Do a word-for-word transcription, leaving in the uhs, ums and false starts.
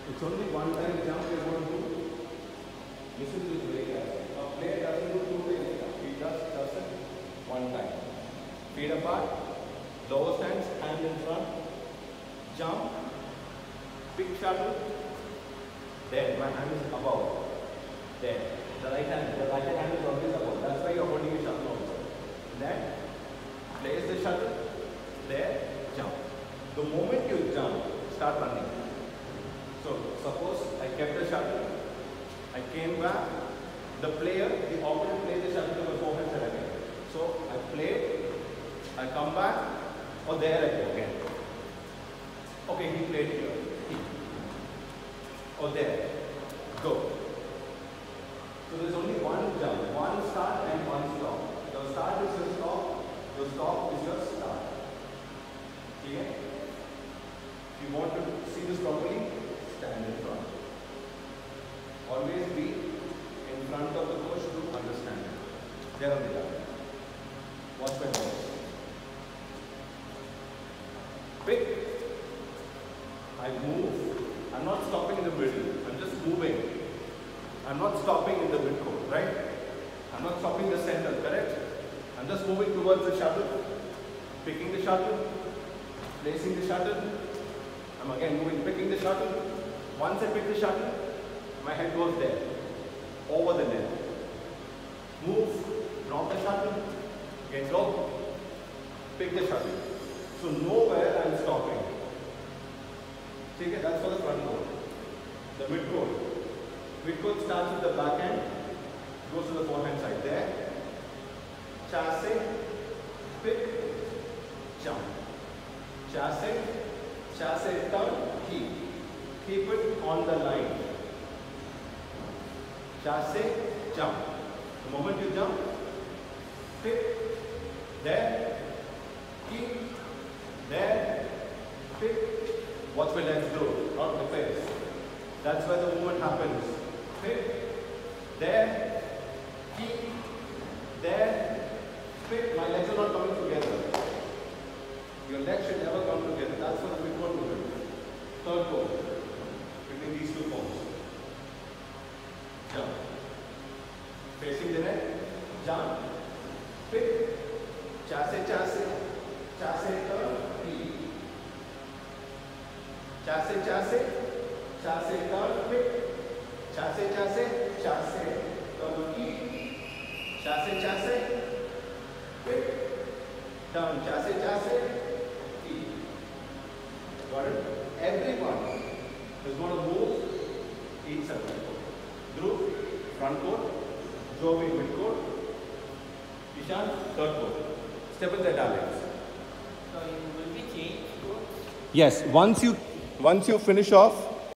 It's only one time jump you're going to do. Listen to this very carefully. A player doesn't do two ways jump. He just does it one time. Feet apart, lower stance, hand in front, jump, pick shuttle. There, my hand is above. There. The right hand, the right hand is always above. That's why you're holding your shuttle also. Then, place the shuttle. There, jump. The moment you jump, start running. So, suppose I kept the shuttle, I came back, the player, the opponent played the shuttle to the forehand side again. So, I played, I come back, or there I go again. Okay, he played here. Or there. Go. So there's only one jump, one start and one stop. The start is your stop, the stop is your start. Okay? If you want to see this properly, stand in front. Always be in front of the coach to understand it. There on the other. Watch my voice. Pick. I move. I'm not stopping in the middle. I'm just moving. I'm not stopping in the midcourt, right? I'm not stopping the center, correct? I'm just moving towards the shuttle, picking the shuttle, placing the shuttle. I'm again moving, picking the shuttle. Once I pick the shuttle, my head goes there, over the net. Move, drop the shuttle, again go, pick the shuttle. So nowhere I'm stopping. Okay, that's for the front court. The midcourt. Midcourt starts with the backhand, goes to the forehand side. There. Chasse, pick, jump. Chasse, chasse, turn, keep. Keep it on the line. Chasse, jump. The moment you jump, pick, there, keep, there, pick. Watch my legs do, not the face. That's where the movement happens. Pick, there, keep, there, pick. My legs are not coming together. Your legs should never come together. That's for the midcourt movement. Third court, between these two forms. Jump. Facing the net, jump, pick, chasse, chasse, chasse, turn, keep. Chasse, chasse, chasse, turn, pick. Chasse, chasse, chasse, turn, keep. Chasse, chasse, pick. Turn, chasse, chasse, keep. Got it? Everyone is going to move each side. Dhruv, front court. Jovi, mid court. Ishan, third court. Step in the Italians. So you will be changed to? Yes, once you once you finish off